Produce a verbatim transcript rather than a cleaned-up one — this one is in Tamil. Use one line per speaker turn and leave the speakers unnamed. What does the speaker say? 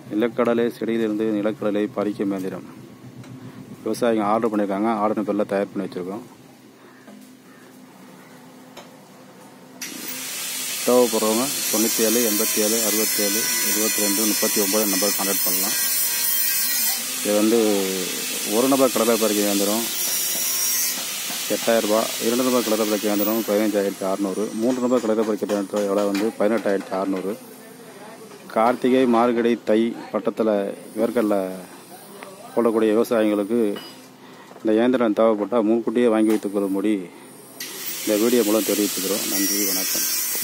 நிலக்கடலை செடியிலிருந்து நிலக்கடலை பறிக்கும் இயந்திரம் விவசாயிங்க ஆர்டர் பண்ணியிருக்காங்க. ஆர்டர் பேரில் தயார் பண்ணி வச்சுருக்கோம். தேவைப்படுறவங்க தொண்ணூற்றி ஏழு எண்பத்தி ஏழு அறுபத்தி ஏழு இருபத்தி ரெண்டு முப்பத்தி ஒம்பது நம்பர் கான்டாக்ட் பண்ணலாம். இது வந்து ஒரு நபர் கடலை பறிக்க இயந்திரம் எட்டாயிரரூபா, இரண்டு நபர் கடலை பறிக்க இயந்திரம் பதினஞ்சாயிரத்தி அறநூறு, மூன்று நபர் கடலை பறிக்க இயந்திரம் எவ்வளோ வந்து பதினெட்டாயிரத்தி அறநூறு. கார்த்திகை மார்கழி தை பட்டத்தில் வேர்க்கடலை போடக்கூடிய விவசாயிகளுக்கு இந்த இயந்திரம் தேவைப்பட்டால் முன்கூட்டியே வாங்கி வைத்துக் கொள்ளும்படி இந்த வீடியோ மூலம் தெரிவித்துக்கிறோம். நன்றி, வணக்கம்.